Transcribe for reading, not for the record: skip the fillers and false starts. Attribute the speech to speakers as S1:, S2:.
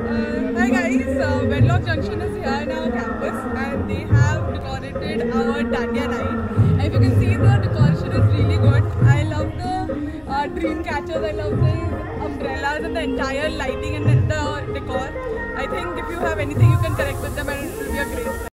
S1: Hi guys, Wedlock Junction is here in our campus and they have decorated our Dandiya night. And if you can see, the decoration is really good. I love the dream catchers, I love the umbrellas and the entire lighting and the decor. I think if you have anything you can connect with them and it will be a great time.